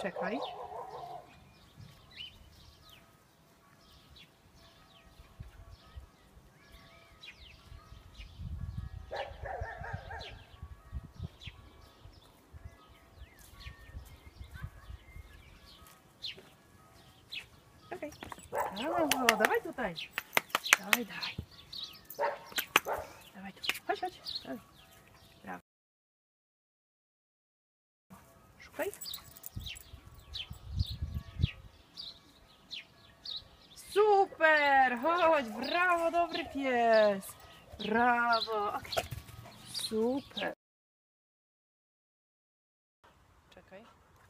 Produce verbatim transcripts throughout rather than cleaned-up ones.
Czekaj. Czekaj. Brawo, dawaj tutaj. Dawaj, dawaj. Dawaj tu. Chodź, chodź. Dawaj. Brawo. Szukaj. Super! Chodź, brawo, dobry pies. Brawo. Okay. Super. Czekaj.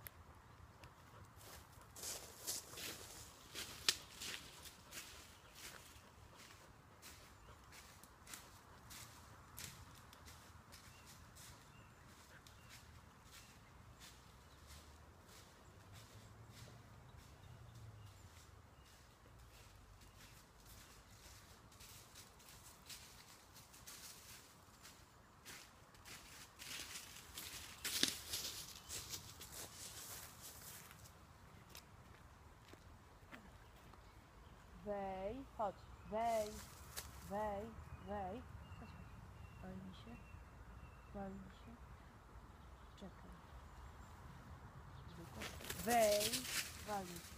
Wej, chodź, wej, wej, wej. Chodź, chodź. Walnij się, walnij się. Czekaj. Wej, walnij się.